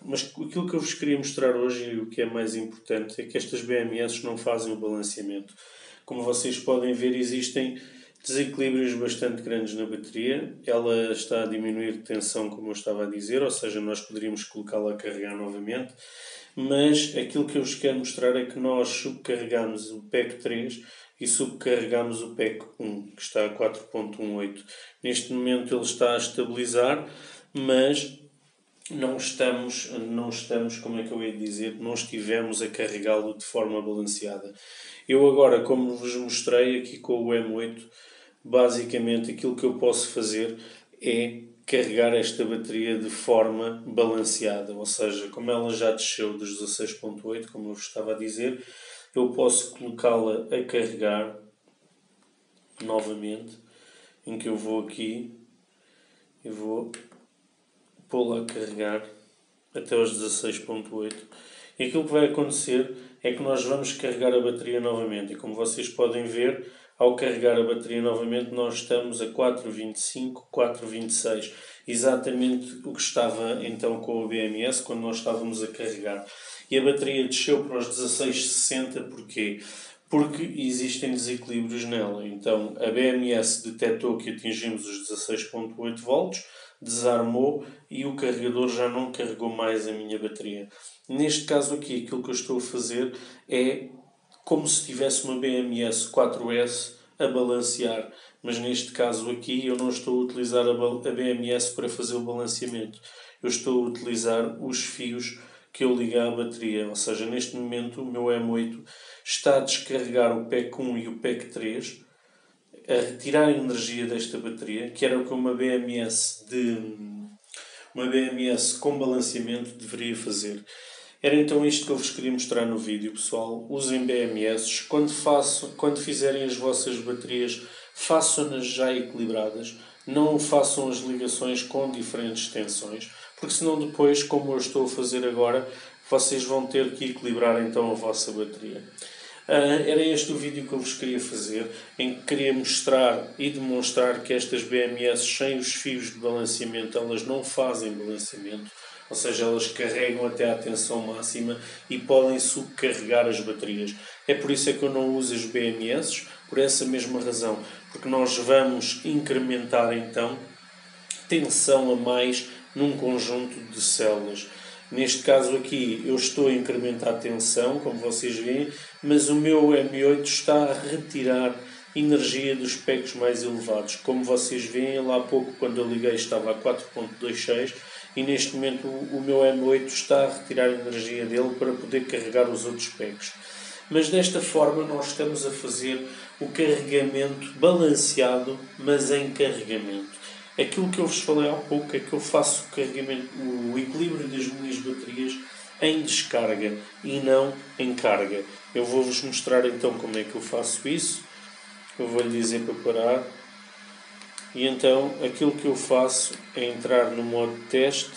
Mas aquilo que eu vos queria mostrar hoje, e o que é mais importante, é que estas BMS não fazem o balanceamento. Como vocês podem ver, existem desequilíbrios bastante grandes na bateria. Ela está a diminuir de tensão, como eu estava a dizer, ou seja, nós poderíamos colocá-la a carregar novamente. Mas aquilo que eu vos quero mostrar é que nós subcarregamos o PEC 3 e subcarregamos o PEC 1, que está a 4.18. Neste momento ele está a estabilizar, mas não estamos, como é que eu ia dizer, não estivemos a carregá-lo de forma balanceada. Eu agora, como vos mostrei aqui com o M8, basicamente aquilo que eu posso fazer é carregar esta bateria de forma balanceada, ou seja, como ela já desceu dos 16.8, como eu vos estava a dizer, eu posso colocá-la a carregar novamente, em que eu vou aqui e vou pô-la a carregar até aos 16.8. E aquilo que vai acontecer é que nós vamos carregar a bateria novamente. E como vocês podem ver, ao carregar a bateria novamente, nós estamos a 4.25, 4.26. Exatamente o que estava então com o BMS quando nós estávamos a carregar. E a bateria desceu para os 16.60. Porquê? Porque existem desequilíbrios nela. Então a BMS detectou que atingimos os 16.8 volts, desarmou e o carregador já não carregou mais a minha bateria. Neste caso aqui, aquilo que eu estou a fazer é como se tivesse uma BMS 4S a balancear. Mas neste caso aqui eu não estou a utilizar a BMS para fazer o balanceamento. Eu estou a utilizar os fios que eu liguei à bateria. Ou seja, neste momento o meu M8 está a descarregar o PEC 1 e o PEC 3, a retirar a energia desta bateria, que era o que uma BMS com balanceamento deveria fazer. Era então isto que eu vos queria mostrar no vídeo, pessoal. Usem BMS. Quando fizerem as vossas baterias, façam-nas já equilibradas. Não façam as ligações com diferentes tensões, porque senão depois, como eu estou a fazer agora, vocês vão ter que equilibrar então a vossa bateria. Era este o vídeo que eu vos queria fazer, em que queria mostrar e demonstrar que estas BMS sem os fios de balanceamento, elas não fazem balanceamento, ou seja, elas carregam até à tensão máxima e podem subcarregar as baterias. É por isso é que eu não uso as BMS, por essa mesma razão, porque nós vamos incrementar então tensão a mais num conjunto de células. Neste caso aqui eu estou a incrementar a tensão, como vocês veem, mas o meu M8 está a retirar energia dos PECs mais elevados. Como vocês veem, lá há pouco quando eu liguei estava a 4.26 e neste momento o meu M8 está a retirar energia dele para poder carregar os outros PECs. Mas desta forma nós estamos a fazer o carregamento balanceado, mas em carregamento. Aquilo que eu vos falei há pouco é que eu faço o carregamento, o equilíbrio das minhas baterias em descarga e não em carga. Eu vou-vos mostrar então como é que eu faço isso. Eu vou-lhe dizer para parar. E então aquilo que eu faço é entrar no modo teste,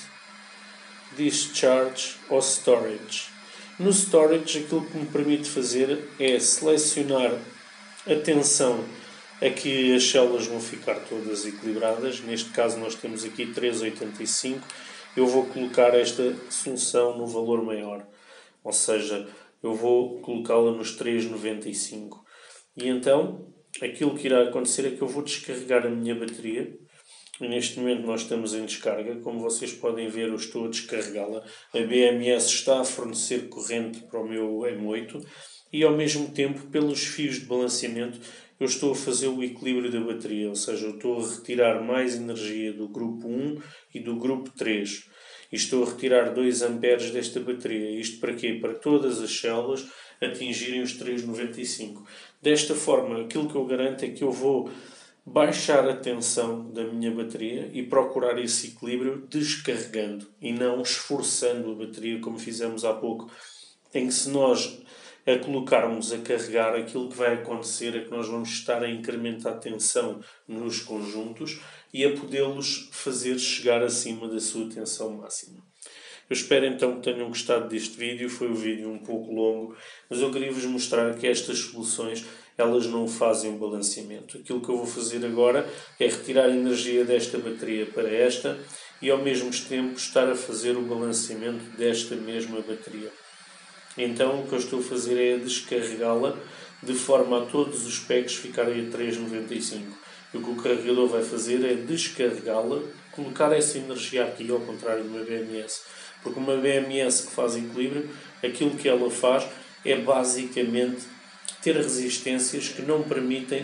discharge ou storage. No storage aquilo que me permite fazer é selecionar a tensão a que as células vão ficar todas equilibradas. Neste caso nós temos aqui 3,85. Eu vou colocar esta solução no valor maior. Ou seja, eu vou colocá-la nos 3,95. E então, aquilo que irá acontecer é que eu vou descarregar a minha bateria. E neste momento nós estamos em descarga. Como vocês podem ver, eu estou a descarregá-la. A BMS está a fornecer corrente para o meu M8. E ao mesmo tempo, pelos fios de balanceamento, eu estou a fazer o equilíbrio da bateria, ou seja, eu estou a retirar mais energia do grupo 1 e do grupo 3. E estou a retirar 2 amperes desta bateria. Isto para quê? Para todas as células atingirem os 3,95. Desta forma, aquilo que eu garanto é que eu vou baixar a tensão da minha bateria e procurar esse equilíbrio descarregando e não esforçando a bateria como fizemos há pouco, em que se nós a colocarmos a carregar, aquilo que vai acontecer é que nós vamos estar a incrementar a tensão nos conjuntos e a podê-los fazer chegar acima da sua tensão máxima. Eu espero então que tenham gostado deste vídeo. Foi um vídeo um pouco longo, mas eu queria vos mostrar que estas soluções elas não fazem um balanceamento. Aquilo que eu vou fazer agora é retirar a energia desta bateria para esta e ao mesmo tempo estar a fazer o balanceamento desta mesma bateria. Então o que eu estou a fazer é descarregá-la de forma a todos os packs ficarem a 3,95. E o que o carregador vai fazer é descarregá-la, colocar essa energia aqui, ao contrário de uma BMS. Porque uma BMS que faz equilíbrio, aquilo que ela faz é basicamente ter resistências que não permitem,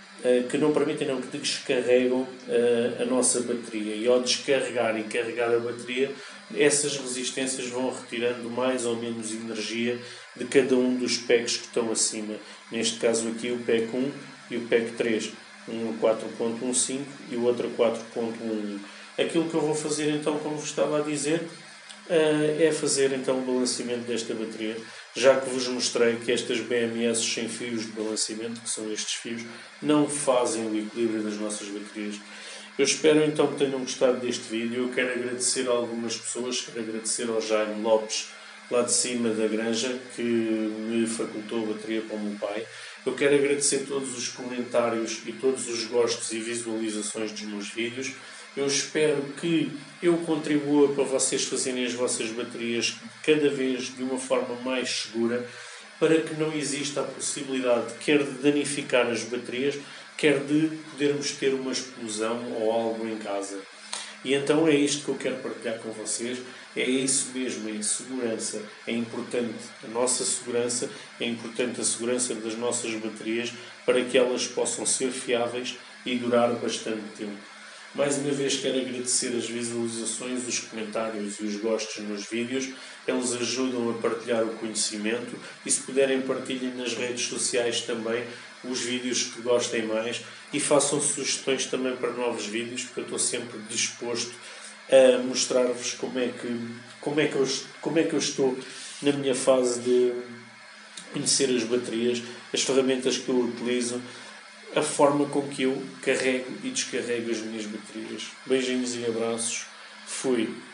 que descarregam a nossa bateria. E ao descarregar e carregar a bateria, essas resistências vão retirando mais ou menos energia de cada um dos packs que estão acima. Neste caso aqui o pack 1 e o pack 3. Um a 4.15 e o outro a 4.11. Aquilo que eu vou fazer então, como vos estava a dizer, é fazer então o balanceamento desta bateria, já que vos mostrei que estas BMS sem fios de balanceamento, que são estes fios, não fazem o equilíbrio das nossas baterias. Eu espero então que tenham gostado deste vídeo. Eu quero agradecer a algumas pessoas, quero agradecer ao Jaime Lopes, lá de cima da granja, que me facultou a bateria para o meu pai. Eu quero agradecer todos os comentários e todos os gostos e visualizações dos meus vídeos. Eu espero que eu contribua para vocês fazerem as vossas baterias cada vez de uma forma mais segura, para que não exista a possibilidade quer de danificar as baterias, quer de podermos ter uma explosão ou algo em casa. E então é isto que eu quero partilhar com vocês. É isso mesmo, é segurança. É importante a nossa segurança, é importante a segurança das nossas baterias para que elas possam ser fiáveis e durar bastante tempo. Mais uma vez quero agradecer as visualizações, os comentários e os gostos nos vídeos. Eles ajudam a partilhar o conhecimento e, se puderem, partilhem nas redes sociais também os vídeos que gostem mais e façam sugestões também para novos vídeos, porque eu estou sempre disposto a mostrar-vos como é que eu estou na minha fase de conhecer as baterias, as ferramentas que eu utilizo, a forma com que eu carrego e descarrego as minhas baterias. Beijinhos e abraços. Fui.